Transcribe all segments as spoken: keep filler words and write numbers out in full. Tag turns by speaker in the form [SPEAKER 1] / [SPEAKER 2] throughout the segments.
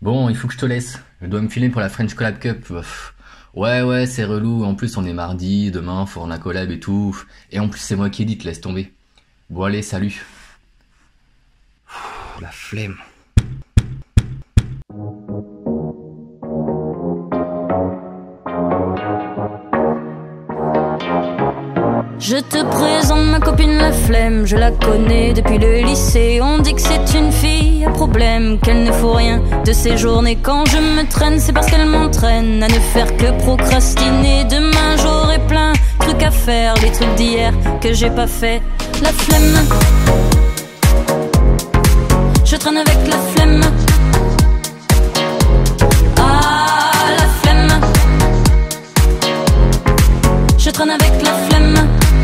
[SPEAKER 1] Bon, il faut que je te laisse. Je dois me filer pour la French Collab Cup. Pff. Ouais, ouais, c'est relou. En plus, on est mardi, demain, faut rendre la collab et tout. Et en plus, c'est moi qui édite, laisse tomber. Bon, allez, salut. Pff, la flemme.
[SPEAKER 2] Je te présente ma copine la flemme, je la connais depuis le lycée. On dit que c'est une fille à problème, qu'elle ne faut rien de ses journées. Quand je me traîne, c'est parce qu'elle m'entraîne à ne faire que procrastiner. Demain j'aurai plein de trucs à faire, les trucs d'hier que j'ai pas fait. La flemme, je traîne avec la flemme. Ah, la flemme, je traîne avec la flemme.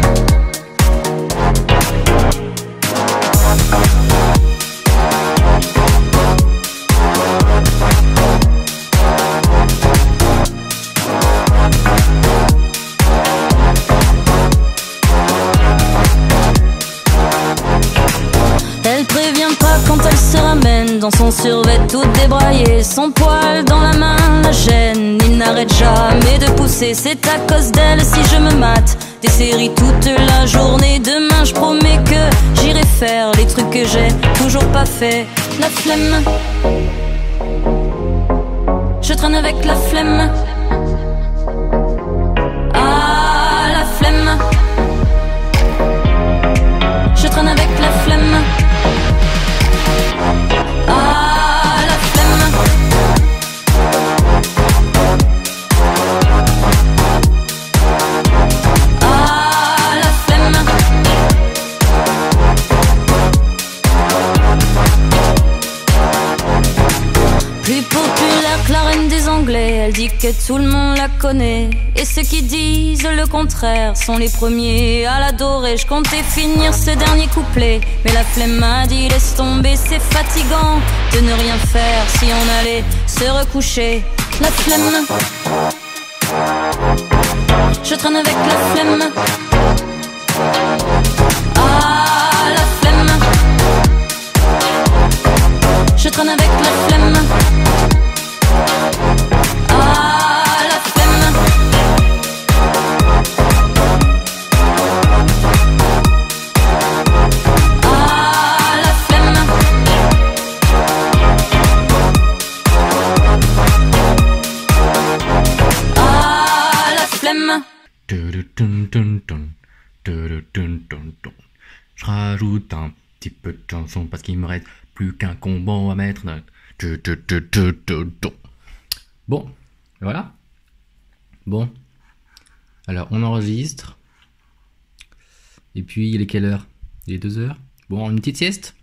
[SPEAKER 2] Elle prévient pas quand elle se ramène dans son survêt tout débraillé. Son poil dans la main la gêne, il n'arrête jamais de pousser. C'est à cause d'elle si je me mate des séries toute la journée. Demain je promets que j'irai faire les trucs que j'ai toujours pas fait. La flemme, je traîne avec la flemme. Ah, la flemme, je traîne avec la flemme. Ah, la flemme, ah, la flemme. Plus populaire que la reine des Anglais, elle dit que tout le monde la connaît. Et ceux qui disent le contraire sont les premiers à l'adorer. Je comptais finir ce dernier couplet, mais la flemme m'a dit laisse tomber, c'est fatigant de ne rien faire si on allait se recoucher. La flemme, je traîne avec la flemme. Ah, la flemme, je traîne avec la flemme. Ah, la flemme, ah, la flemme. Ah, la flemme.
[SPEAKER 1] Tududun-dun-dun, tududun-dun-dun. Je rajoute un petit peu de chanson parce qu'il me reste plus qu'un combo à mettre. Tududun-dun-dun. Bon, voilà. Bon, alors on enregistre. Et puis il est quelle heure? Il est deux heures. Bon, une petite sieste.